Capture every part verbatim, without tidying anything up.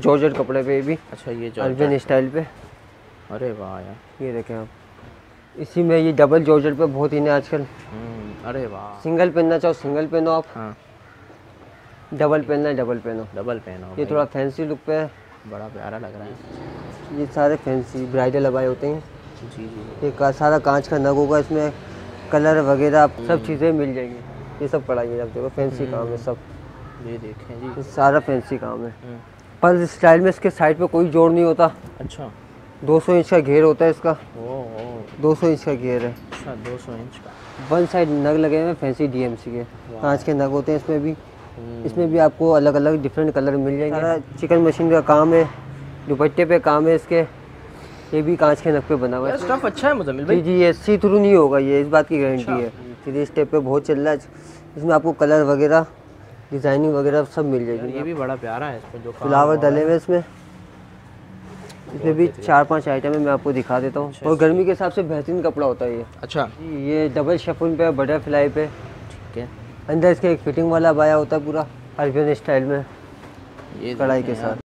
Georgette कपड़े पे भी। अच्छा ये अरबियन स्टाइल पे। अरे वाह यार, ये देखें आप, इसी में ये डबल जॉर्जेट पे बहुत इन है आजकल। अरे वाह, सिंगल पहनना चाहो सिंगल पहनो आप, हाँ डबल पहनना है डबल पहनो। डबल पहनो। ये थोड़ा फैंसी लुक पे है, बड़ा प्यारा लग रहा है। ये सारे फैंसी ब्राइडल अबाए होते हैं। जी जी। ये का, सारा कांच का नग होगा, इसमें कलर वगैरह सब चीज़ें मिल जाएंगी। ये सब पड़ा है, आप देखो फैंसी काम है सब। ये देखें जी, ये सारा फैंसी काम है। पर स्टाइल में इसके साइड पे कोई जोड़ नहीं होता। अच्छा दो सौ इंच का घेर होता है इसका। ओ ओ दो सौ इंच का घेर है। अच्छा दो सौ इंच का। वन साइड नग लगे हुए हैं फैंसी डीएमसी के, कांच के नग होते हैं इसमें भी। इसमें भी आपको अलग अलग डिफरेंट कलर मिल जाएंगे। सारा चिकन मशीन का काम है, दुपट्टे पे काम है इसके। ये भी कांच के नग पे बना हुआ है। स्टफ अच्छा है मुज़म्मिल भाई। जी जी, ये सी थ्रू नहीं होगा, ये इस बात की गारंटी है। थ्री स्टेप पे बहुत चल रहा है, इसमें आपको कलर वगैरह डिज़ाइनिंग वगैरह सब मिल जाएगी। ये भी बड़ा प्यारा है, इसमें जो फ्लावर डले हुए इसमें। इसमें भी चार पांच आइटम है, मैं आपको दिखा देता हूँ। और गर्मी के हिसाब से बेहतरीन कपड़ा होता है ये। अच्छा ये डबल शफून पे, बटरफ्लाई पे। ठीक है। अंदर इसके एक फिटिंग वाला बाया होता है पूरा अरबियन स्टाइल में, ये कढ़ाई के साथ।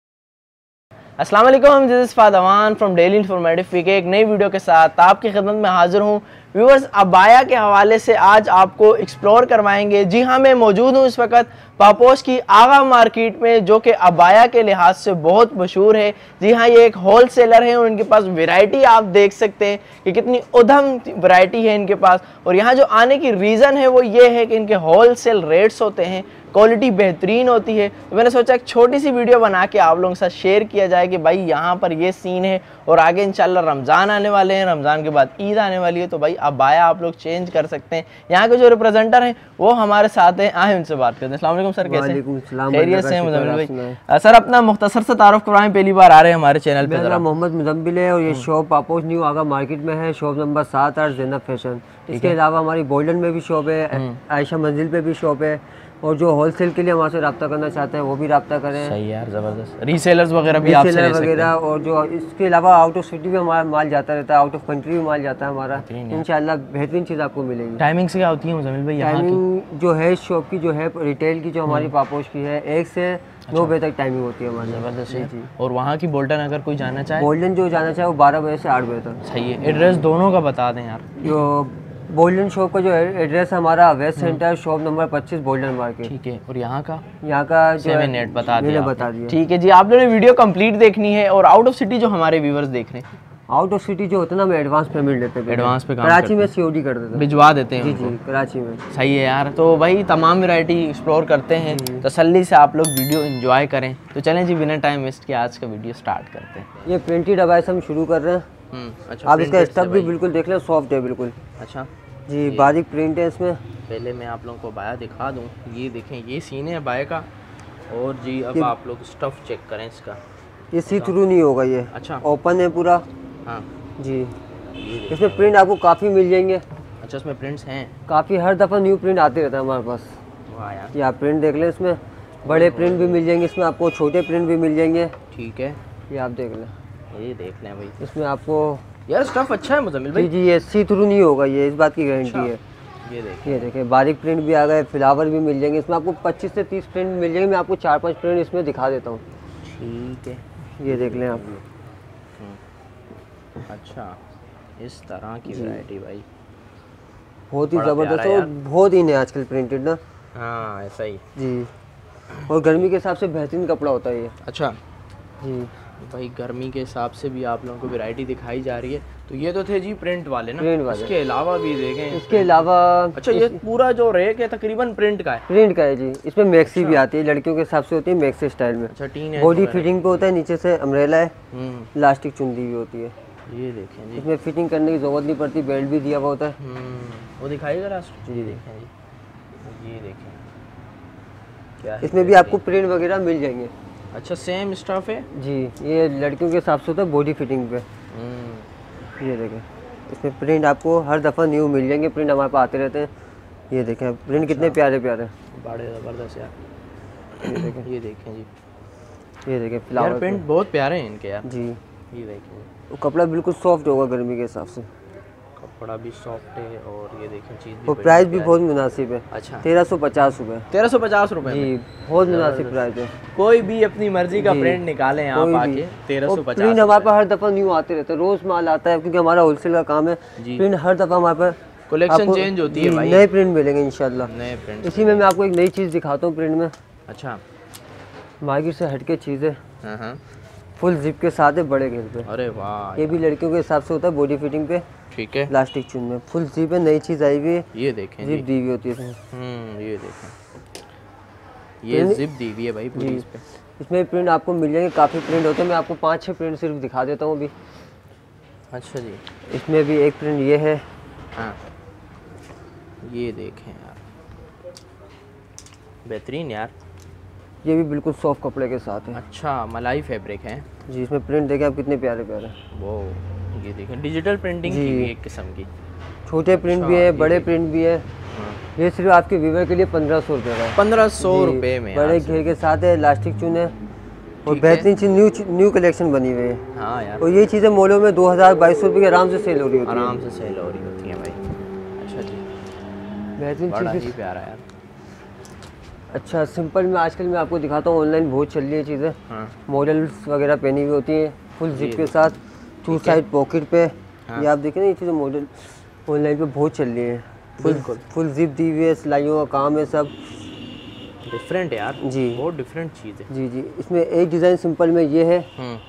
अस्सलाम वालेकुम, this is Fadwan from daily informative PK. एक नई वीडियो के साथ आपकी खिदमत में हाजिर हूँ। व्यूअर्स, अबाया के हवाले से आज आपको एक्सप्लोर करवाएंगे। जी हाँ, मैं मौजूद हूँ इस वक्त पापोश की आगा मार्केट में, जो कि अबाया के लिहाज से बहुत मशहूर है। जी हाँ, ये एक होल सेलर है और इनके पास वैरायटी आप देख सकते हैं कि कितनी उधम वैरायटी है इनके पास। और यहाँ जो आने की रीज़न है वो ये है कि इनके होल सेल रेट्स होते हैं, क्वालिटी बेहतरीन होती है। तो मैंने सोचा एक छोटी सी वीडियो बना के आप लोगों के साथ शेयर किया जाए कि भाई यहाँ पर ये सीन है। और आगे इंशाल्लाह रमज़ान आने वाले हैं, रमज़ान के बाद ईद आने वाली है, तो भाई अबाया आप लोग चेंज कर सकते हैं। यहाँ के जो रिप्रेजेंटर हैं वो हमारे साथ हैं, आए उनसे बात करते हैं। अस्सलाम वालेकुम सर, कैसे हैं? खैरियत से हैं मुज़म्मिल भाई? सर अपना मुख्तसर से तारुफ करवाएं, पहली बार आ रहे हैं हमारे चैनल पे। मेरा मोहम्मद मुज़म्मिल है और ये shop Paposh new Aga market में है, शॉप नंबर सात आठ ज़ैनब फैशन। इसके अलावा हमारी गोल्डन में भी शॉप है, आयशा मंजिल पे भी शॉप है। और जो होलसेल के लिए हमारे से रब्ता करना चाहते हैं वो भी रब्ता करें। सही यार, ज़बरदस्त। रीसेलर्स वगैरह भी आपसे ले सकते हैं वगैरह। और जो इसके अलावा आउट ऑफ सिटी भी हमारा माल जाता रहता है, आउट ऑफ कंट्री भी माल जाता है हमारा। इंशाल्लाह बेहतरीन चीज़ आपको मिलेगी। टाइमिंग से क्या होती है मुज़म्मिल भाई? टाइमिंग जो है शॉप की, जो है रिटेल की, जो हमारी पापोश की है, एक से नौ बजे तक टाइमिंग होती है हमारी। ज़बरदस्त जी। और वहाँ की गोल्डन अगर कोई जाना चाहे, गोल्डन जो जाना चाहे वो बारह बजे से आठ बजे तक। सही है। एड्रेस दोनों का बता दें यार। जो गोल्डन शॉप का जो एड्रेस हमारा वेस्ट सेंटर, शॉप नंबर पच्चीस, गोल्डन मार्केट। ठीक है। और यहाँ का यहाँ का सेवन एट बता दिया बता दिया। ठीक है जी, आप लोगों ने वीडियो कंप्लीट देखनी है। और आउट ऑफ सिटी जो हमारे व्यूवर्स देख रहे हैं, आउट ऑफ सिटी जो होता है ना, हम एडवांस पेमेंट लेते हैं। एडवांस पे काम कराची में सीओडी कर देते हैं, भिजवा देते हैं। जी जी, कराची में। सही है यार। तो भाई तमाम वैरायटी एक्सप्लोर करते हैं, तसल्ली से आप लोग वीडियो एंजॉय करें। तो चलें जी, बिना टाइम वेस्ट किए आज का वीडियो स्टार्ट करते हैं। ये प्रिंटेड अबाया हम शुरू कर रहे हैं। अच्छा, आप इसका स्टफ भी बिल्कुल देख लें, सॉफ्ट है बिल्कुल। अच्छा जी, बारीक प्रिंट है इसमें। पहले मैं आप लोगों को बाया दिखा दूं। ये देखें, ये सीन है बाया का। और जी अब आप लोग स्टफ चेक करें इसका। ये सी थ्रू नहीं होगा, ये अच्छा ओपन है पूरा। हाँ जी, इसमें प्रिंट आपको काफ़ी मिल जाएंगे। अच्छा, इसमें प्रिंट्स हैं काफ़ी, हर दफ़ा न्यू प्रिंट आते रहता है हमारे पास। वाह यार। ये आप प्रिंट देख लें, इसमें बड़े प्रिंट भी मिल जाएंगे, इसमें आपको छोटे प्रिंट भी मिल जाएंगे। ठीक है, ये आप देख लें, ये देख लें भाई। इसमें आपको यार स्टफ अच्छा है मुज़म्मिल भाई। जी जी, ये सी थ्रू नहीं होगा, ये इस बात की गारंटी है। ये देखिए, ये देखिए बारीक प्रिंट भी आ गए, फ्लावर भी मिल जाएंगे। इसमें आपको पच्चीस से तीस प्रिंट मिल जाएंगे। मैं आपको चार पांच प्रिंट इसमें दिखा देता हूँ। ठीक है, ये देख लें आप। अच्छा, इस तरह की वैरायटी भाई बहुत ही ज़बरदस्त है, बहुत ही नहीं आजकल प्रिंटेड ना। हाँ ऐसा ही जी, और गर्मी के हिसाब से बेहतरीन कपड़ा होता है ये। अच्छा जी भाई, गर्मी के हिसाब से भी आप लोगों को वैरायटी दिखाई जा रही है। तो ये तो थे जी प्रिंट वाले ना, प्रिंट वाले। इसके अलावा भी देखें, इसके अलावा अच्छा ये पूरा जो रेक है तकरीबन प्रिंट का है। प्रिंट का है जी। इसमें मैक्सी भी आती है, लड़कियों के हिसाब से होती है मैक्सी स्टाइल में। अच्छा, टीन है, बॉडी फिटिंग पे होता है, नीचे से अम्ब्रेला है, हम्म इलास्टिक चुंदी भी होती है। ये देखें जी, इसमें फिटिंग करने की जरूरत नहीं पड़ती, बेल्ट भी दिया हुआ होता है। हम्म वो दिखाइएगा लास्ट। जी देखें जी, ये देखें क्या है, इसमें भी आपको प्रिंट वगैरह मिल जाएंगे। अच्छा, सेम स्टफ है जी, ये लड़कियों के हिसाब से होता है बॉडी फिटिंग पे। ये देखें, इसमें प्रिंट आपको हर दफ़ा न्यू मिल जाएंगे, प्रिंट हमारे पास आते रहते हैं। ये देखें प्रिंट कितने प्यारे प्यारे, बड़े ज़बरदस्त यार। ये देखें, ये देखें जी, ये देखें फ्लावर प्रिंट बहुत प्यारे हैं इनके यार। जी, ये देखें, वो कपड़ा बिल्कुल सॉफ्ट होगा गर्मी के हिसाब से। कपड़ा भी सॉफ्ट है और ये देखें चीज़ भी और बड़ी प्राइस भी प्यारी। बहुत मुनासिब है। अच्छा, तेरह सौ पचास रुपये तेरह सौ पचास रुपये जी, बहुत मुनासिब प्राइस है। कोई भी अपनी मर्जी का जी, प्रिंट निकालें यहाँ कोई आके भी। तेरह सौ और पचास प्रिंट हमारे पास हर दफ़ा न्यू आते रहते हैं, रोज़ माल आता है क्योंकि हमारा होलसेल का काम है। जी। प्रिंट हर दफ़ा हमारे पास कलेक्शन आपको चेंज होती है जी, भाई, नए प्रिंट मिलेंगे इंशाल्लाह। नए प्रिंट। इसी में मैं आपको एक नई चीज़ दिखाता हूँ प्रिंट में। अच्छा, मार्केट से हटके चीज़ है, हाँ हाँ, फुल जिप के साथ है, बड़े घेर पे। अरे वाह, ये भी लड़कियों के हिसाब से होता है, बॉडी फिटिंग पे, ठीक है। प्लास्टिक चुन में फुल जिप है, नई चीज़ आई हुई है, ये देखें जी, जिप दी हुई होती है इसमें। हम्म, ये देखें, ये प्रिंट- जिप दी हुई है भाई पूरी जी, इस पे। इसमें प्रिंट आपको मिल जाएंगे, काफ़ी प्रिंट होते हैं। मैं आपको पाँच छः प्रिंट सिर्फ दिखा देता हूँ अभी। अच्छा जी, इसमें भी एक प्रिंट ये है, हाँ, ये देखें यार, बेहतरीन यार। ये भी बिल्कुल सॉफ्ट कपड़े के साथ है। अच्छा, मलाई फैब्रिक है जी, इसमें प्रिंट देखें आप कितने प्यारे प्यारे, वो, ये देखें डिजिटल प्रिंटिंग की जी। हुई एक किस्म की। छोटे प्रिंट अच्छा, भी है, ये बड़े देखिए। प्रिंट भी है। हाँ, ये सिर्फ आपके व्यूवर के लिए पंद्रह सौ रुपये का है। पंद्रह सौ जी, रुपये में बड़े यार। घेर के साथ है, इलास्टिक चुन है और ठीक बेहतरीन चीज न्यू न्यू कलेक्शन बनी हुई है। हाँ यार, और ये चीज़ें मॉलों में दो हज़ार बाईस सौ रुपये की आराम से सेल हो रही होती है। आराम से सेल हो रही होती है भाई। अच्छा जी, बेहतरीन बड़ा चीज़ें। ही प्यारा यार। अच्छा, सिंपल में आजकल मैं आपको दिखाता हूँ, ऑनलाइन बहुत चल रही है चीज़ें। हाँ, मॉडल्स वगैरह पहनी हुई होती हैं, फुल जिप जी, के साथ, टू साइड पॉकेट पे। हाँ। ये आप देखें ना, ये चीज़ें मॉडल ऑनलाइन पे बहुत चल रही है। फुल बिल्कुल। फुल जिप दी हुई है, सिलाइयों का काम है सब। डिफरेंट यार, जी। बहुत डिफरेंट चीज़ है। जी जी, इसमें एक डिज़ाइन सिंपल में ये है, हम्म,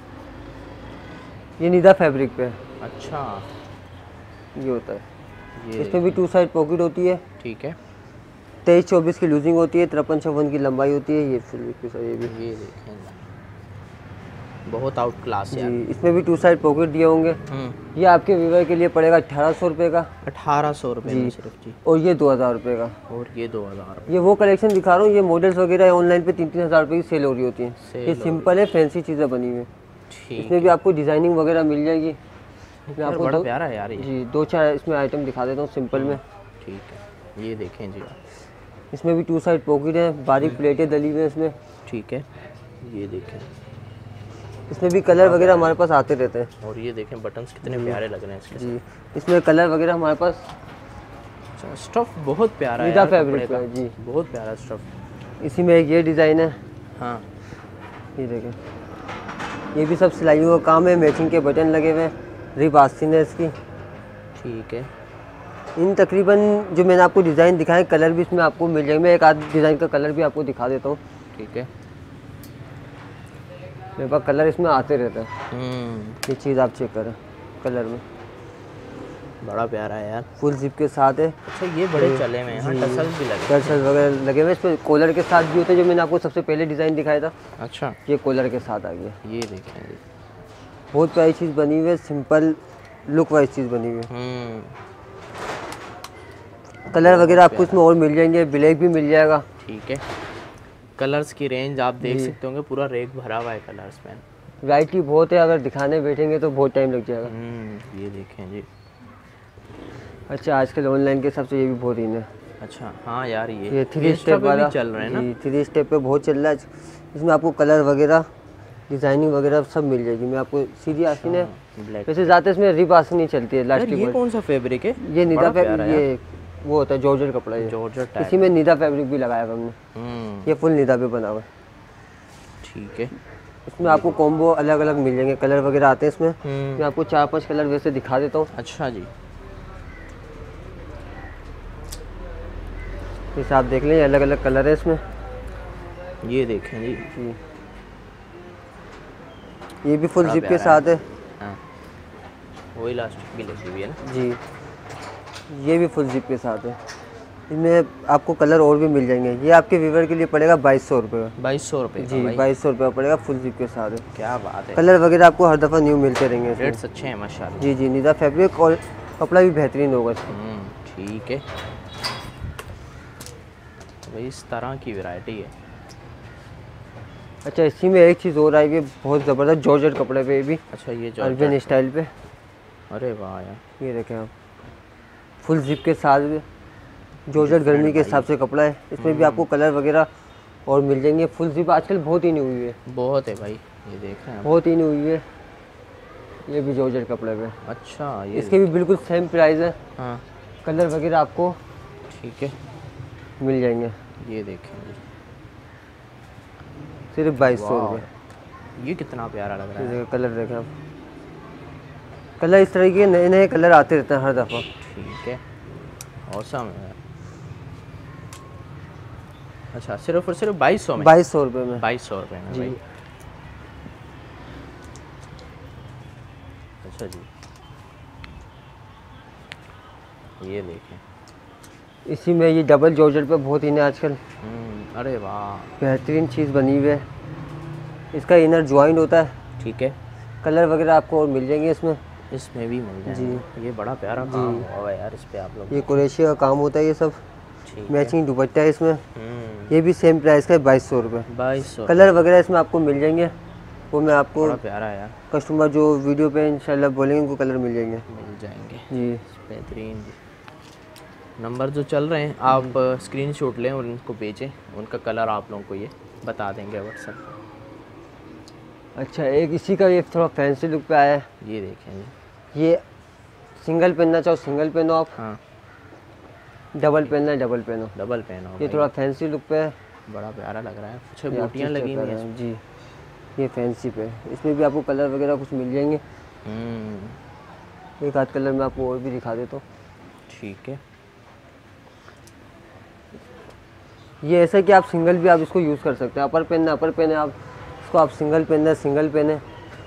ये निदा फैब्रिक पे है, अच्छा, ये होता है। ये इसमें भी टू साइड पॉकेट होती है, ठीक है, तेईस चौबीस की लूजिंग होती है, तिरपन छप्पन की लंबाई होती है। ये फुल के साथ ये भी ये देखें, बहुत आउट क्लास यार। जी, इसमें भी टू साइड पॉकेट दिए होंगे। हम्म, ये आपके व्यूवर के लिए पड़ेगा अठारह सौ रुपये का, अठारह सौ रुपये में सिर्फ जी, और ये दो हज़ार रुपये का। और ये दो हज़ार ये वो कलेक्शन दिखा रहा हूँ, ये मॉडल्स वगैरह ऑनलाइन पे तीन तीन हज़ार रुपये की सेल हो रही होती हैं। सेल ये हो सिंपल है, फैंसी चीज़ें बनी हुई हैं। ठीक इसमें भी आपको डिज़ाइनिंग वगैरह मिल जाएगी। मैं यार, आपको बड़ा दो, प्यारा है यार ये। जी दो चार इसमें आइटम दिखा देता हूँ सिंपल में। ठीक है, ये देखें जी, इसमें भी टू साइड पॉकेट है, बारीक प्लेटें डली हुई हैं इसमें। ठीक है, ये देखें, इसमें भी कलर वगैरह हमारे पास आते रहते हैं। और ये देखें बटन्स कितने प्यारे लग रहे हैं इसके जी, इसमें कलर वगैरह हमारे पास। साथ। स्टफ बहुत प्यारा है निदा यार, फैब्रिक कपड़े का का, जी। बहुत प्यारा स्टफ। इसी में एक ये डिज़ाइन है, हाँ, ये देखें, ये भी सब सिलाइयों का काम है, मैचिंग के बटन लगे हुए हैं, रिब आस्तीन है इसकी। ठीक है, इन तकरीबन जो मैंने आपको डिज़ाइन दिखाए, कलर भी इसमें आपको मिल जाएंगे। मैं एक आध डिज़ाइन का कलर भी आपको दिखा देता हूँ। ठीक है, मेरे पास कलर इसमें आते रहते हैं। हम्म, ये चीज़ आप चेक करें, कलर में बड़ा प्यारा है यार। फुल जिप के साथ है, अच्छा, ये बड़े चले हुए हैं, यहाँ टसल भी लगे। कर्सल वगैरह लगे हुए, इसमें कॉलर के साथ भी होते हैं, जो मैंने आपको सबसे पहले डिज़ाइन दिखाया था, अच्छा, ये कॉलर के साथ आ गया। ये देखें जी, बहुत प्यारी चीज़ बनी हुई है, सिंपल लुक वाइज चीज़ बनी हुई है। हम्म, कलर वगैरह आपको इसमें और मिल जाएंगे, ब्लैक भी मिल जाएगा। ठीक है, कलर्स की रेंज आप देख सकते होंगे, पूरा रेक भरा हुआ है कलर्स में। वैरायटी बहुत है, अगर दिखाने बैठेंगे तो बहुत टाइम लग जाएगा। हम्म, ये देखें जी, अच्छा, आजकल ऑनलाइन के हिसाब से ये भी बहुत इन है। अच्छा, हाँ यार, ये ये थ्री Insta स्टेप पे वाला भी चल रहे हैं ना। जी, थ्री स्टेप पे बहुत चल रहा है। इसमें आपको कलर वगैरह, डिज़ाइनिंग वगैरह सब मिल जाएगी। मैं आपको सीधी आस्तीन है, ब्लैक। वैसे ज़्यादा इसमें रिब आस्तीन नहीं चलती है, यार, लास्टिक ये में। कौन सा फैब्रिक है? ये निदा बड़ा फैब्रिक, प्यारा है ये वो होता है जॉर्जेट कपड़ा। ये जॉर्जेट इसी में निदा फैब्रिक भी लगाया हुआ हमने, हम्म, ये फुल निदा पे बना हुआ है। ठीक है, इसमें आपको कॉम्बो अलग अलग मिल जाएंगे, कलर वगैरह आते हैं इसमें। हम्म, मैं आपको चार पांच कलर वैसे दिखा देता हूँ। अच्छा जी, जैसे आप देख लें, अलग अलग कलर है इसमें। ये देखें जी, जी, ये भी फुल बड़ा जिप के प्यारा साथ है। हाँ, वो इलास्टिक भी लगी हुई है ना। जी, ये भी फुल जिप के साथ है। इनमें आपको कलर और भी मिल जाएंगे। ये आपके व्यूवर के लिए पड़ेगा बाईस सौ रुपये का। बाईस सौ रुपये जी, बाईस सौ रुपये पड़ेगा, फुल जिप के साथ है। क्या बात है, कलर वगैरह आपको हर दफ़ा न्यू मिलते रहेंगे इसमें। रेट्स अच्छे हैं माशाल्लाह। जी जी, निदा फैब्रिक और कपड़ा भी बेहतरीन होगा इसका। हम्म, ठीक है, भाई इस तरह की वैरायटी है। अच्छा, इसी में एक चीज़ और आई है, बहुत ज़बरदस्त जॉर्जेट कपड़े पे, ये भी अच्छा, ये अरबन जॉर्जेट, स्टाइल पे। अरे वाह यार, ये देखें आप, फुल जिप के साथ भी जॉर्जेट गर्मी के हिसाब से कपड़ा है। इसमें भी आपको कलर वगैरह और मिल जाएंगे। फुल जिप आजकल बहुत ही नहीं हुई है, बहुत है भाई, ये देख रहे हैं आप। बहुत ही नहीं हुई है। ये भी जॉर्जेट कपड़े पे। अच्छा, ये इसके भी बिल्कुल सेम प्राइस है। हाँ, कलर वगैरह आपको ठीक है मिल जाएंगे। ये देखें सिर्फ बाईस सौ वाह, रुपये। ये कितना प्यारा लग रहा है। कलर देखें आप, कलर इस तरह के नए नए कलर आते रहते हैं हर दफ़ा। ठीक है, औसम है। अच्छा, सिर्फ और सिर्फ बाईस सौ में? बाईस सौ रुपये में। बाईस सौ रुपये में जी। भाई। अच्छा जी, ये देखें। इसी में ये डबल जॉर्जेट पे बहुत इन है आजकल। हम्म, अरे वाह, बेहतरीन चीज़ बनी हुई है। इसका इनर ज्वाइंट होता है। ठीक है, कलर वगैरह आपको और मिल जाएंगे इसमें। इसमें भी मिल जाएंगे। जी। ये बड़ा प्यारा काम हुआ है यार इस पे आप लोग। ये कुरैशी का काम होता है ये सब। ठीक है। मैचिंग दुपट्टा है इसमें। हम्म, ये भी सेम प्राइस का है, बाईस सौ रुपये। बाईस सौ। कलर वगैरह इसमें आपको मिल जाएंगे, वो मैं आपको बड़ा प्यारा है यार। कस्टमर जो वीडियो पे इंशाल्लाह बोलेंगे उनको कलर मिल जाएंगे। मिल जाएंगे जी। बेहतरीन जी। नंबर जो चल रहे हैं आप स्क्रीनशॉट लें और इनको भेजें, उनका कलर आप लोगों को ये बता देंगे व्हाट्सएप पे। अच्छा, एक इसी का ये थोड़ा फैंसी लुक पे आया है। ये देखें जी। ये सिंगल पहनना चाहो सिंगल पहनो आप, हाँ, डबल पहनना है डबल पहनो। डबल पहनो ये भाई। थोड़ा फैंसी लुक पे है। बड़ा प्यारा लग रहा है। कुछ ये आप बूटियाँ चेक लगी कर हुई रहे हैं। हैं। जी, ये फैंसी पे है। इसमें भी आपको कलर वगैरह कुछ मिल जाएंगे। हम्म, एक आध कलर मैं आपको और भी दिखा देता हूँ। ठीक है। ये ऐसा कि आप सिंगल भी आप इसको यूज़ कर सकते हैं। अपर पेन है अपर पेन है, आप इसको आप सिंगल पेन है सिंगल पेन है।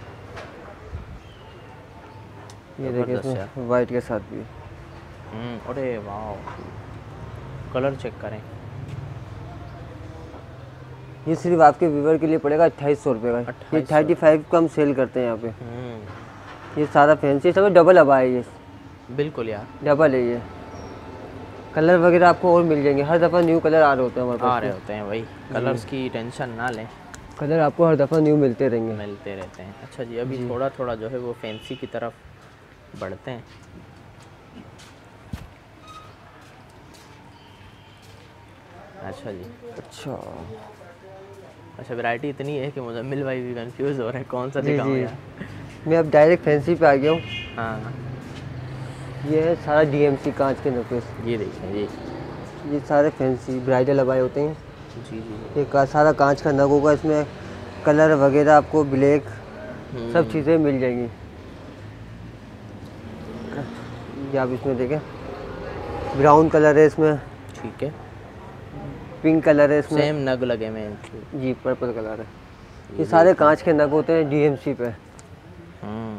ये देखिए जबरदस्त इसमें वाइट के साथ भी। हम्म, अरे वाह, कलर चेक करें। ये सिर्फ आपके व्यूवर के लिए पड़ेगा अट्ठाईस सौ रुपये का। ये थर्टी फाइव का हम सेल करते हैं यहाँ पे। हम्म, ये सारा फैंसी सब डबल अब है। ये बिल्कुल यार, डबल है ये। कलर वगैरह आपको और मिल जाएंगे। हर दफ़ा न्यू कलर आ रहे होते हैं हमारे आ पास। रहे होते हैं भाई, कलर्स की टेंशन ना लें, कलर आपको हर दफ़ा न्यू मिलते रहेंगे। मिलते रहते हैं। अच्छा जी, अभी थोड़ा थोड़ा जो है वो फैंसी की तरफ बढ़ते हैं। अच्छा जी। अच्छा अच्छा, वैरायटी इतनी है कि मुजम्मिल भाई भी कंफ्यूज हो रहे हैं कौन सा जी दिखाऊं जी। यार। मैं अब डायरेक्ट फैंसी पे आ गया हूँ। हाँ, ये है सारा डीएमसी कांच के नेकलेस। ये देखें जी। ये सारे फैंसी ब्राइडल अबाए होते हैं। जी जी। ये का, सारा कांच का नग होगा। इसमें कलर वगैरह आपको ब्लैक सब चीज़ें मिल जाएंगी। ये आप इसमें देखें, ब्राउन कलर है इसमें, ठीक है, पिंक कलर है इसमें। सेम नग लगे में इनके। जी, पर्पल कलर है। ये सारे कांच के नग होते हैं डीएमसी पे। हम्म,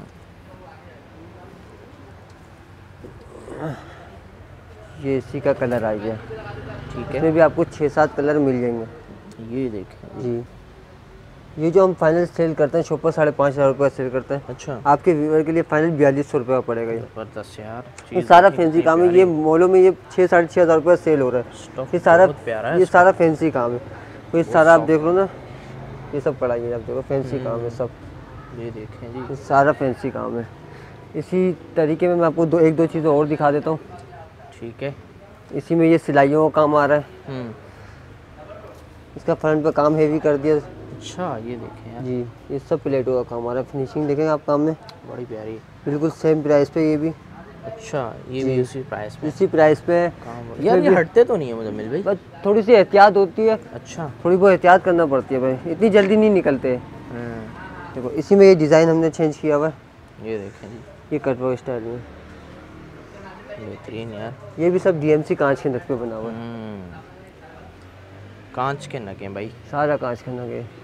ये इसी का कलर आ गया। ठीक है। इसमें भी आपको छः सात कलर मिल जाएंगे। ये देखें जी, ये जो हम फाइनल सेल करते हैं शॉप पर साढ़े पाँच हज़ार रुपये सेल करते हैं। अच्छा, आपके व्यूअर के लिए फाइनल बयालीस सौ रुपये का पड़ेगा ये। ज़बरदस्त यार। ये चीज़ सारा देखिए फैंसी कितनी काम है। प्यारी ये मॉलों में ये छः साढ़े छः हज़ार रुपये सेल हो रहा है। स्टफ ये सारा बहुत प्यारा है ये इसका। सारा फैंसी काम है। तो ये सारा आप देख लो ना, ये सब पड़ा है। आप देखो फैंसी काम है सब। ये देखें जी। ये सारा फैंसी काम है। इसी तरीके में मैं आपको दो एक दो चीज़ें और दिखा देता हूँ। ठीक है। इसी में ये सिलाइयों का काम आ रहा है। हम्म, इसका फ्रंट पे काम हेवी कर दिया। अच्छा, ये देखें यार, जी, ये सब प्लेटों का काम आ रहा है। फिनिशिंग देखेंगे आप काम में, बड़ी प्यारी। बिल्कुल सेम प्राइस पे ये भी। अच्छा, ये भी उसी प्राइस में इसी प्राइस पे है। काम। यार ये हटते तो नहीं है मुजम्मिल भाई? बस थोड़ी सी एहतियात होती है। अच्छा। थोड़ी बहुत एहतियात करना पड़ती है भाई, इतनी जल्दी नहीं निकलते। हम्म, देखो इसी में ये डिज़ाइन हमने चेंज किया हुआ है। ये देखें जी, ये कटवर्क स्टाइल में। बेहतरीन यार। ये भी सब डीएमसी कांच के नग पे बना हुआ है। हम्म, कांच के नग हैं भाई। सारा कांच का नग है।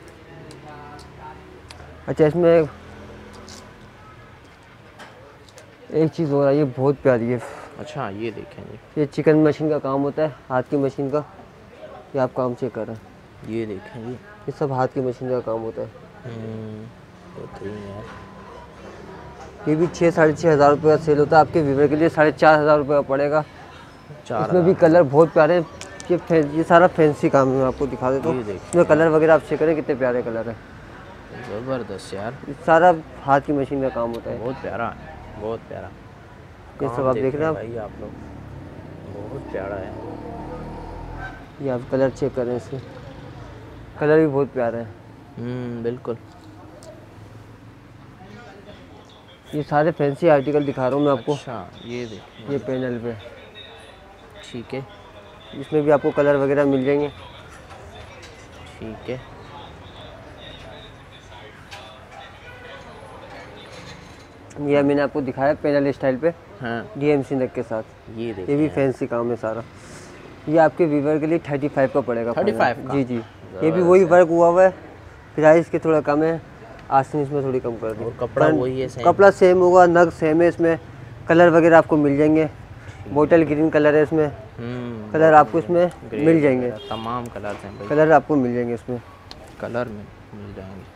अच्छा, इसमें एक चीज़ हो रहा है, ये बहुत प्यारी है। अच्छा, ये देखें जी। ये चिकन मशीन का काम होता है, हाथ की मशीन का। ये आप काम चेक कर रहे हैं, ये देखें जी। ये सब हाथ की मशीन का काम होता है। हम्म, बेहतरीन यार। ये भी छः साढ़े छः हज़ार रुपये का सेल होता है। आपके व्यूवर के लिए साढ़े चार हज़ार रुपये का पड़ेगा। चार इसमें भी कलर बहुत प्यारे हैं। ये फै- ये सारा फैंसी काम है। मैं आपको दिखा देता हूँ। ये देखिए। इसमें कलर वगैरह आप चेक करें कितने प्यारे कलर है। ज़बरदस्त यार, ये सारा हाथ की मशीन का काम होता है। बहुत प्यारा है, बहुत प्यारा। ये सब काम आप देख रहे हैं भाई आप लोग, बहुत प्यारा है। ये आप कलर चेक करें, इसके कलर भी बहुत प्यारे हैं। हम्म, बिल्कुल। ये सारे फैंसी आर्टिकल दिखा रहा हूँ मैं आपको। अच्छा ये देखिए ये पैनल पे ठीक है, इसमें भी आपको कलर वगैरह मिल जाएंगे। ठीक है। ये मैंने आपको दिखाया पैनल स्टाइल पे हाँ डीएमसी नेक के साथ। ये ये देखिए भी फैंसी काम है सारा। ये आपके वीवर के लिए थर्टी फाइव का पड़ेगा। Thirty five panel. का? जी जी, ये भी वही वर्क हुआ हुआ है, प्राइस के थोड़ा कम है, आस्तीन इसमें थोड़ी कम कर दी। और कपड़ा वही है सेम? कपड़ा सेम होगा, नग सेम है, इसमें कलर वगैरह आपको मिल जाएंगे। बोतल ग्रीन कलर है इसमें, हम्म, कलर आपको इसमें ग्रे मिल जाएंगे, वगैरह तमाम कलर हैं भाई, कलर आपको मिल जाएंगे इसमें। कलर में मिल जाएंगे।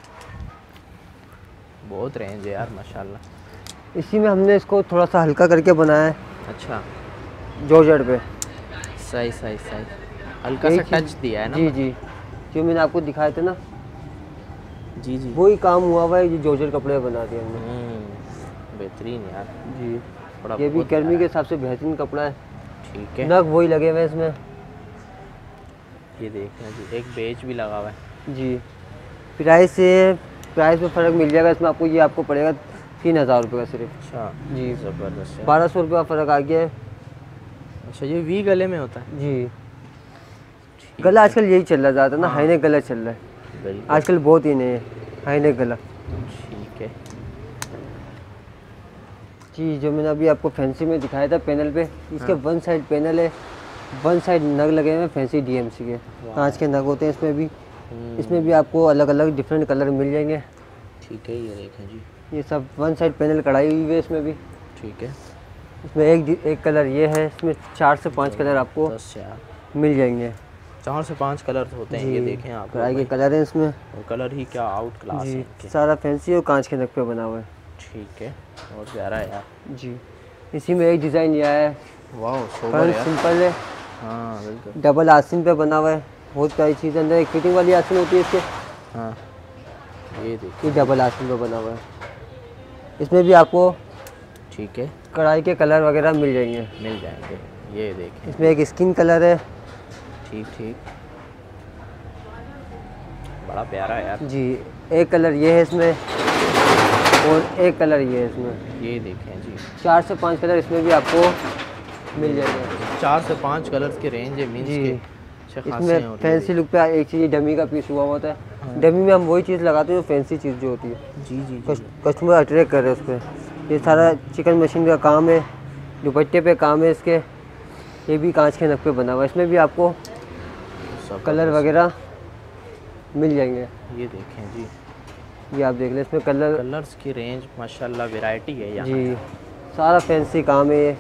बहुत रेंज है यार माशाल्लाह। इसी में हमने इसको थोड़ा सा हल्का करके बनाया है अच्छा जॉर्जेट पे। सही सही सही, हल्का सा यही टच चीज़- दिया है ना। जी जी, जो मैंने आपको दिखाए थे ना जी जी वही काम हुआ हुआ है, ये जॉर्जेट कपड़े बना दिए हमने। हम्म, बेहतरीन यार। जी, बड़ा ये भी बहुत गर्मी प्यारा के हिसाब से बेहतरीन कपड़ा है। ठीक है। नग वही लगे हुए हैं इसमें। ये देखना जी, एक बेच भी लगा हुआ है। जी, प्राइस से प्राइस में फ़र्क मिल जाएगा इसमें आपको। ये आपको पड़ेगा तीन हज़ार रुपये का सिर्फ। अच्छा जी, ज़बरदस्त है। बारह सौ रुपये का फ़र्क आ गया है। अच्छा ये वी गले में होता है? जी, गला आजकल यही चल रहा है ज़्यादा ना, हाँ। हाई नेक गला चल रहा है बिल्कुल आजकल, बहुत ही नहीं है हाई नेक गला। ठीक है। जी, जो मैंने अभी आपको फैंसी में दिखाया था पैनल पे, इसके वन साइड पैनल है, वन साइड नग लगे हुए हैं फैंसी डीएमसी के, कांच के नग होते हैं इसमें भी। इसमें भी आपको अलग अलग डिफरेंट कलर मिल जाएंगे। ठीक है ये देखें जी, ये सब वन साइड पैनल कढ़ाई हुई है इसमें भी। ठीक है। इसमें एक दि- एक कलर ये है, इसमें चार से पाँच कलर आपको दस यार, मिल जाएंगे। चार से पाँच कलर होते हैं। ये देखें आप, कढ़ाई के कलर हैं इसमें। और कलर ही क्या आउट क्लास है जी, इनके। सारा फैंसी और कांच के नग पे बना हुआ है। ठीक है, बहुत प्यारा है यार। जी, इसी में एक डिज़ाइन ये आया है, वाह सोबर फ्रंट यार। सिंपल है, हाँ बिल्कुल। डबल आस्तीन पे बना हुआ है, बहुत प्यारी चीज़ है। अंदर एक फिटिंग वाली आस्तीन होती है इसके, हाँ ये देखिए, ये डबल आस्तीन पे बना हुआ है। इसमें भी आपको ठीक है कढ़ाई के कलर वगैरह मिल जाएंगे। मिल जाएंगे। ये देखें, इसमें एक स्किन कलर है। ठीक ठीक, बड़ा प्यारा है यार। जी, एक कलर ये है इसमें और एक कलर ये है इसमें। ये देखें जी, चार से पांच कलर इसमें भी आपको मिल जाएंगे। चार से पाँच कलर्स के रेंज है मीन्स जी, के अच्छे खासे हैं। इसमें और ये फैंसी लुक पे एक चीज़ डमी का पीस हुआ होता है। डमी में हम वही चीज़ लगाते हैं जो फैंसी चीज़ जो होती है, देख- जी जी जी कस्ट, कस्टमर अट्रैक्ट कर रहे हैं उस पर। ये सारा चिकन मशीन का काम है, दुपट्टे पे काम है इसके। ये भी कांच के नग पे बना हुआ है। इसमें भी आपको सब कलर वगैरह मिल जाएंगे। ये देखें जी, ये आप देख लें, इसमें कलर। कलर्स की रेंज माशाल्लाह वैरायटी है यहाँ। जी, सारा फैंसी काम है ये।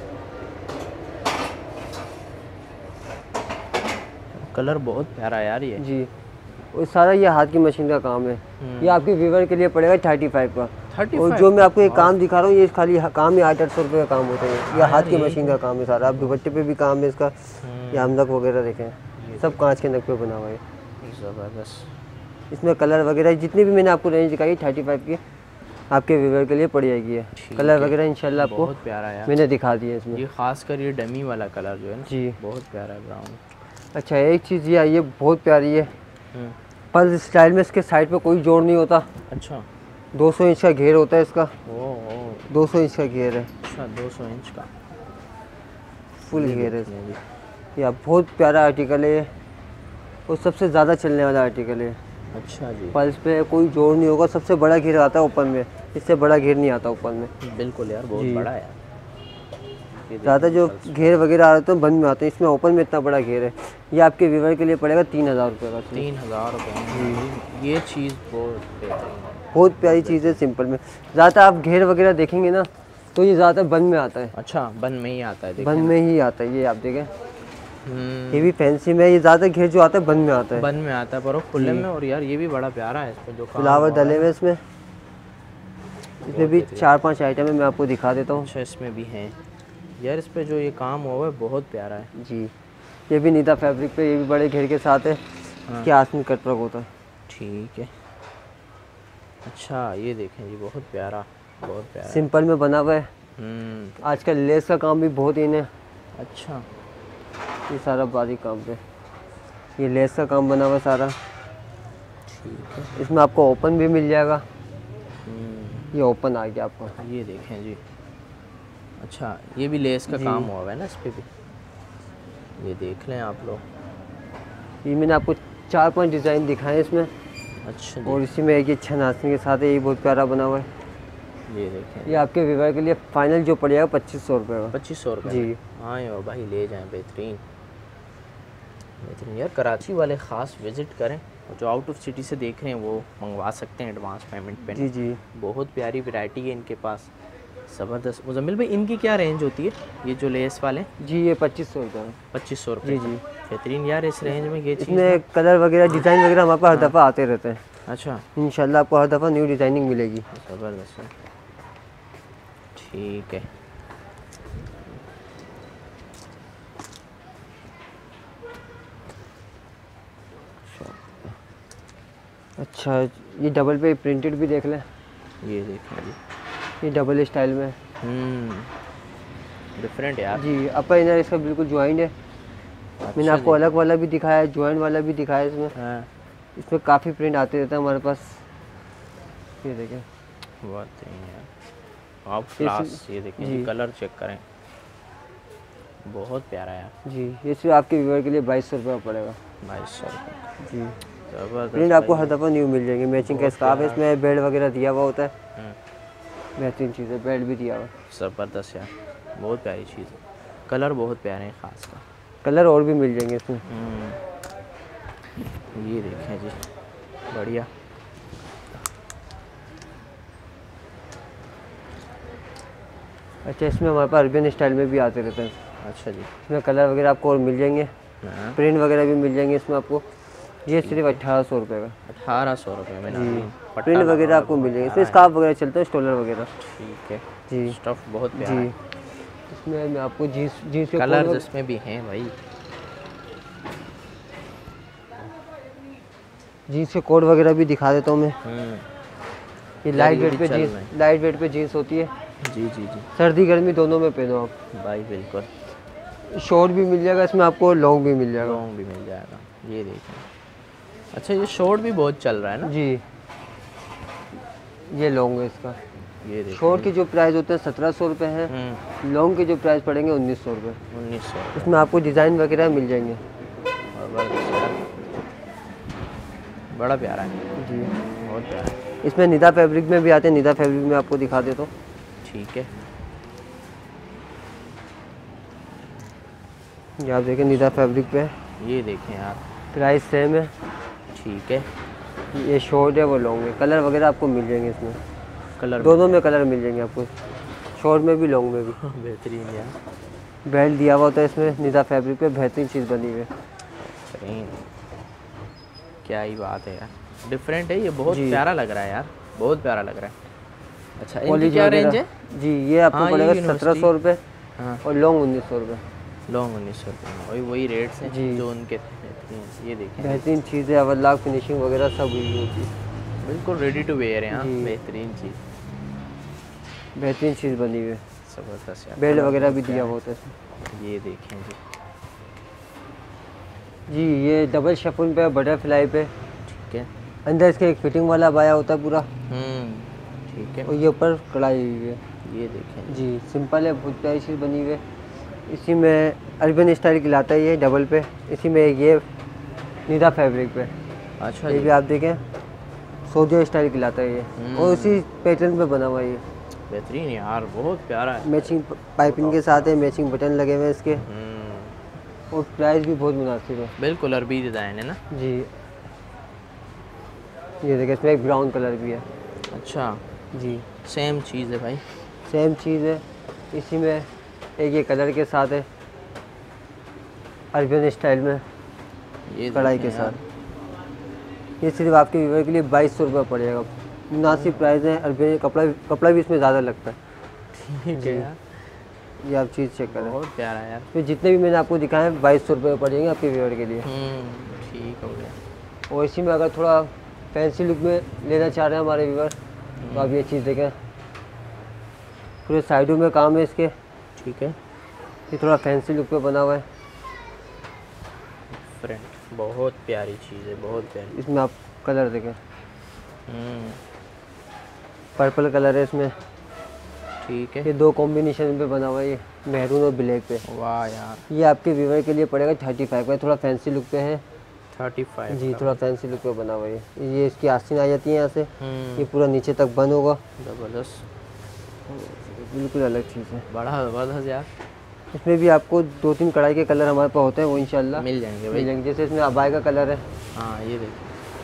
कलर बहुत प्यारा है यार ये। जी, और सारा ये हाथ की मशीन का काम है। ये आपके वीवर के लिए पड़ेगा थर्टी फाइव का। थर्टी और जो मैं आपको ये काम दिखा रहा हूँ, ये खाली हा- काम ही आठ आठ सौ रुपये का काम होता है। ये हाथ की मशीन का काम है सारा। आप दुपट्टे पे भी काम है इसका। ये आमदक वगैरह देखें, सब कांच के नग पे बना हुआ है। ज़बरदस्त। इसमें कलर वगैरह जितनी भी मैंने आपको रेंज दिखाई थर्टी फाइव की, आपके वीवर के लिए पड़ जाएगी है। कलर वगैरह इंशाल्लाह आपको बहुत प्यारा है यार। मैंने दिखा दिया इसमें। ये खास कर ये डमी वाला कलर जो है ना, जी, बहुत प्यारा है, ब्राउन। अच्छा एक चीज़ ये आई है बहुत प्यारी है, हम्म, पर स्टाइल में इसके साइड पे कोई जोड़ नहीं होता। अच्छा दो सौ इंच का घेर होता है इसका। ओ ओ दो सौ इंच का घेर है, अच्छा दो सौ इंच का फुल ये घेर है। देखिए जी। या बहुत प्यारा आर्टिकल है और सबसे ज़्यादा चलने वाला आर्टिकल है। अच्छा जी, पल्स पे कोई जोड़ नहीं होगा। सबसे बड़ा घेर आता है ओपन में, इससे बड़ा घेर नहीं आता ओपन में। बिल्कुल यार, बहुत जी। बड़ा है यार। ये देखिए ज़्यादा जो पल्स। घेर वगैरह आ रहे हैं बंद में आते हैं, इसमें ओपन में इतना बड़ा घेर है। ये आपके व्यूवर के लिए पड़ेगा तीन हज़ार रुपये का। तीन हज़ार रुपये। ये चीज़ बहुत बेहतरीन है। बहुत प्यारी चीज़ है सिंपल में। ज़्यादा आप घेर वगैरह देखेंगे ना तो ये ज़्यादा बंद में आता है, अच्छा बंद में ही आता है, देखिए बंद ना। में ही आता है। ये आप देखें, हम्म, ये भी फैंसी में, ये ज़्यादा घेर जो आता है बंद में आता है। बंद में आता है पर वो खुले में। और यार ये भी बड़ा प्यारा है, इस पे जो काम फ्लावर हुआ डले है। हुए इसमें। इसमें भी चार पांच आइटम है, मैं आपको दिखा देता हूँ। अच्छा इसमें भी हैं यार, इस पे जो ये काम हुआ है बहुत प्यारा है। जी, ये भी नीता फैब्रिक पे, ये भी बड़े घेर के साथ है। इसके हाथ में कट वर्क होता है। ठीक है, अच्छा ये देखें जी, बहुत प्यारा, बहुत प्यारा। सिंपल में बना हुआ है। हम्म, आजकल लेस का काम भी बहुत इन है। अच्छा ये सारा बारीक काम पे, ये लेस का काम बना हुआ है सारा। ठीक है। इसमें आपको ओपन भी मिल जाएगा। हम्म, ये ओपन आ गया आपको। ये देखें जी। अच्छा, ये भी लेस का काम हुआ हुआ है ना इस पे भी, ये देख लें आप लोग। ये मैंने आपको चार पांच डिज़ाइन दिखाए इसमें। अच्छा और इसी में एक ये छह नासनी के साथ है, ये बहुत प्यारा बना हुआ है। ये देखें, ये आपके व्यूवर के लिए फाइनल जो पड़ेगा पच्चीस सौ रुपये का। पच्चीस सौ रुपये जी। हाँ यो भाई ले जाएं, बेहतरीन बेहतरीन यार। कराची वाले ख़ास विज़िट करें, और जो आउट ऑफ सिटी से देख रहे हैं वो मंगवा सकते हैं एडवांस पेमेंट पे। जी जी। बहुत प्यारी वैरायटी है इनके पास, ज़बरदस्त। मुजम्मिल भाई इनकी क्या रेंज होती है, ये जो लेस वाले? जी ये पच्चीस सौ रुपये पच्चीस सौ रुपये। जी जी। बेहतरीन यार, इस रेंज में ये चीज़। इसमें कलर वगैरह डिज़ाइन वगैरह हमारे पास हर दफ़ा आते रहते हैं। अच्छा, इंशाल्लाह आपको हर दफ़ा न्यू डिज़ाइनिंग मिलेगी। ज़बरदस्त है, ठीक है। अच्छा, ये डबल पे प्रिंटेड भी देख लें। ये देखें जी, ये डबल स्टाइल में। हम्म डिफरेंट यार। जी, अपर इनर इसका बिल्कुल ज्वाइंट है। अच्छा मैंने आपको जी। अलग वाला भी दिखाया है, ज्वाइंट वाला भी दिखाया है इसमें। हाँ, इसमें काफ़ी प्रिंट आते रहते हैं हमारे पास। ये देखें, बहुत ही यार आप क्लास। ये देखें जी, कलर चेक करें, बहुत प्यारा है जी। ये सिर्फ आपके व्यूअर के लिए बाईस सौ रुपये पड़ेगा। बाईस सौ रुपये जी। ज़बरदस्त। प्रिंट आपको हर दफ़ा न्यू मिल जाएंगे। मैचिंग का स्कार्फ है, इसमें बेल्ट वगैरह दिया हुआ होता है। बेहतरीन चीज़ है, बेल्ट भी दिया हुआ। ज़बरदस्त यार, बहुत प्यारी चीज़ है। कलर बहुत प्यारे हैं, ख़ास का कलर और भी मिल जाएंगे इसमें। ये देखें जी, बढ़िया। अच्छा, इसमें हमारे पास अरबियन स्टाइल में भी आते रहते हैं। अच्छा जी। इसमें कलर वगैरह आपको और मिल जाएंगे, हाँ, प्रिंट वगैरह भी मिल जाएंगे इसमें आपको। ये सिर्फ अट्ठारह सौ रुपये का। अठारह सौ रुपये में जी। पट्टा प्रिंट लगा वगैरह हुआ आपको है, मिल जाएंगे। बहुत इसमें प्यारा स्कार्फ वगैरह चलता है, स्टोलर वगैरह। है। ठीक है जी। स्टफ बहुत प्यारा जी। है। इसमें मैं आपको जीन्स जीन्स के कलर कोट इसमें भी हैं भाई। जीन्स के कोट वगैरह भी दिखा देता हूँ मैं। हम्म ये लाइट ये वेट भी पे चल जीन्स, रहे हैं। लाइट वेट पे जीन्स होती है। जी जी जी सर्दी गर्मी दोनों में पहनो आप। भाई, बिल्कुल। शॉर्ट भी मिल जाएगा इसमें आपको, लॉन्ग भी मिल जाएगा। लॉन्ग भी मिल जाएगा। ये देखें, अच्छा ये शॉर्ट भी बहुत चल रहा है ना जी। ये लॉन्ग है इसका। ये देखें, शॉर्ट की जो प्राइस होते हैं सत्रह सौ रुपये हैं, हम्म लॉन्ग के जो प्राइस पड़ेंगे उन्नीस सौ रुपये। उन्नीस सौ। इसमें आपको डिज़ाइन वगैरह मिल जाएंगे। बड़ा प्यारा है जी, बहुत प्यारा है। इसमें निदा फैब्रिक में भी आते हैं। निदा फैब्रिक में आपको दिखा देता हूँ। ठीक है, ये आप देखें निदा फैब्रिक पे है। ये देखें यार, प्राइस सेम है। ठीक है। ये शॉर्ट है, वो लॉन्ग है। कलर वगैरह आपको मिल जाएंगे इसमें, कलर दोनों में कलर मिल जाएंगे आपको, शॉर्ट में भी लॉन्ग में भी। बेहतरीन यार, बेल्ट दिया हुआ होता है इसमें निदा फैब्रिक पे। बेहतरीन चीज़ बनी हुई है। बेहतरीन, क्या ही बात है यार, डिफरेंट है ये, बहुत जी। प्यारा लग रहा है यार, बहुत प्यारा लग रहा है। अच्छा इनकी कॉलेज क्या रेंज वगैरह है? जी, ये आपको हाँ, ये पड़ेगा यूनिवर्सिटी। सत्रह सौ रुपये हाँ, और लॉन्ग उन्नीस सौ रुपये। लॉन्ग उन्नीस सौ रुपये में वही वही रेट्स हैं जी। जो उनके थे। बेहतरीन, ये देखिए बेहतरीन चीज़ है, अवलाक फिनिशिंग वगैरह सब हुई होती है। बिल्कुल रेडी टू वेयर है। हाँ, जी। बेहतरीन चीज़, बेहतरीन चीज़ बनी हुई है। ज़बरदस्त यार। बेल्ट कलर वगैरह बहुत भी दिया प्यारा हुआ होता है इसमें। है। ये देखें जी, जी, ये डबल शफुन पे, बटरफ्लाई पे। ठीक है। अंदर इसके एक फिटिंग वाला बाया होता है पूरा, हम्म ठीक है। और ये ऊपर कढ़ाई हुई है। ये देखें जी, सिंपल है, बहुत प्यारी चीज़ बनी हुई है। इसी में अरबन स्टाइल खिलाता है ये डबल पे। इसी में एक ये निदा फैब्रिक पे, अच्छा ये जी, भी आप देखें सोजो स्टाइल खिलाता है ये, और उसी पैटर्न पे बना हुआ है ये। बेहतरीन यार, बहुत प्यारा है। मैचिंग पाइपिंग के साथ है, मैचिंग बटन लगे हुए हैं इसके, हम्म और प्राइस भी बहुत मुनासिब है। बिल्कुल अरबी डिज़ाइन है ना। जी, ये देखिए इसमें एक ब्राउन कलर भी है। अच्छा, जी, सेम चीज़ है भाई। सेम चीज़ है। इसी में एक ये कलर के साथ है, अरबियन स्टाइल में ये कढ़ाई के देखें यार, साथ। ये सिर्फ आपके व्यूवर के लिए बाईस सौ रुपये पड़ेगा। मुनासिब प्राइस है। अरबियन कपड़ा कपड़ा भी इसमें ज़्यादा लगता है। ठीक है यार, ये आप चीज़ चेक करें। बहुत प्यारा है यार। तो जितने भी मैंने आपको दिखाए हैं बाईस सौ रुपये पड़ेंगे आपके व्यूवर के लिए। हम्म ठीक हो गया। और इसी में अगर थोड़ा फैंसी लुक में लेना चाह रहे हैं हमारे व्यूवर, तो आप ये चीज़ देखें, पूरे साइडों में काम है इसके। ठीक है, ये थोड़ा फैंसी लुक पे बना हुआ है। फ्रेंड बहुत प्यारी चीज़ है, बहुत प्यारी। इसमें आप कलर देखें। हम्म पर्पल कलर है इसमें। ठीक है, ये दो कॉम्बिनेशन पे बना हुआ है, ये मैरून और ब्लैक पे। वाह यार, ये आपके व्यूवर के लिए पड़ेगा थर्टी फाइव का, थोड़ा फैंसी लुक पे है। थर्टी फाइव जी, थोड़ा फैंसी लुक पे बना हुआ है। ये इसकी आस्तीन आ जाती है यहाँ से, हम्म, ये पूरा नीचे तक बंद होगा। ज़बरदस्त, बिल्कुल अलग चीज़ है। बड़ा ज़बरदस्त यार। इसमें भी आपको दो तीन कढ़ाई के कलर हमारे पास होते हैं, वो इंशाल्लाह मिल जाएंगे मिल भाई। जाएंगे। जैसे इसमें अबाई का कलर है, हाँ ये देखिए,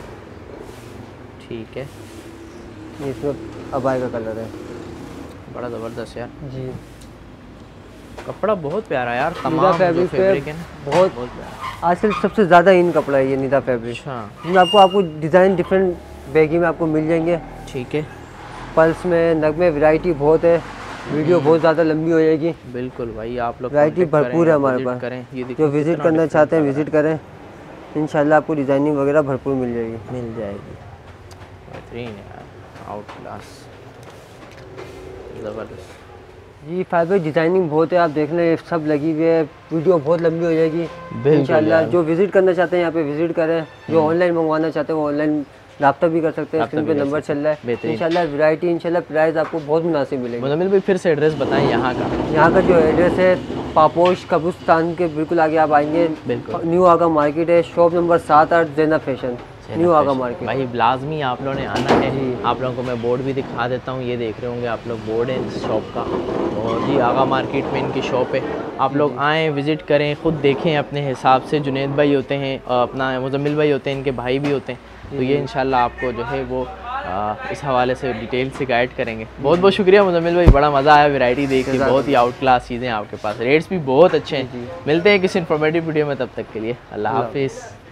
ठीक है, ये इसमें अबाई का कलर है। बड़ा ज़बरदस्त यार। जी, कपड़ा बहुत प्यारा यार, निदा तमाम जो फैब्रिक फैब्रिक पे है ना बहुत बहुत प्यारा। आजकल सबसे ज़्यादा इन कपड़ा है ये निदा फैब्रिक। अच्छा, इसमें आपको आपको डिज़ाइन डिफरेंट बैगी में आपको मिल जाएंगे। ठीक है, पल्स में नग में वैरायटी बहुत है, वीडियो बहुत ज़्यादा लंबी हो जाएगी। बिल्कुल भाई, आप लोग वैरायटी contact भरपूर करें, है हमारे visit पास। करें। ये जो देखिए विज़िट कितना करना different चाहते हैं कलर विज़िट करें, इंशाल्लाह आपको डिज़ाइनिंग वगैरह भरपूर मिल जाएगी। मिल जाएगी। बेहतरीन यार, आउट क्लास, ज़बरदस्त। जी, फाइबर डिज़ाइनिंग बहुत है, आप देख लें सब लगी हुई है, वीडियो बहुत लंबी हो जाएगी। इंशाल्लाह यार। जो विज़िट करना चाहते हैं यहाँ पे विज़िट करें, जो ऑनलाइन मंगवाना चाहते हैं वो ऑनलाइन रब्ता भी कर सकते हैं। राब्ता स्क्रीन भी पे कर नंबर सकते चल रहा है। बेहतरीन। इंशाल्लाह वैरायटी, इंशाल्लाह प्राइस आपको बहुत मुनासिब मिलेगी। मुजम्मिल भाई फिर से एड्रेस बताएं यहाँ का। यहाँ का जो एड्रेस है पापोश कब्रिस्तान के बिल्कुल आगे आप आएंगे, बिल्कुल। न्यू आगा मार्केट है, शॉप नंबर सात आठ Zainab fashion, new Aga market. भाई लाजमी आप लोगों ने आना है। आप लोगों को मैं बोर्ड भी दिखा देता हूँ, ये देख रहे होंगे आप लोग, बोर्ड है इस शॉप का। और जी आगा मार्केट में इनकी शॉप है, आप लोग आएँ, विज़िट करें, ख़ुद देखें अपने हिसाब से। जुनेद भाई होते हैं, अपना मुजम्मिल भाई होते हैं, इनके भाई भी होते हैं, तो ये इंशाल्लाह आपको जो है वो आ, इस हवाले से डिटेल से गाइड करेंगे। बहुत बहुत शुक्रिया मुजम्मिल भाई, बड़ा मज़ा आया वैरायटी देख के, बहुत ही आउट क्लास चीज़ें आपके पास, रेट्स भी बहुत अच्छे हैं। मिलते हैं किसी इन्फॉर्मेटिव वीडियो में, तब तक के लिए अल्लाह हाफिज़।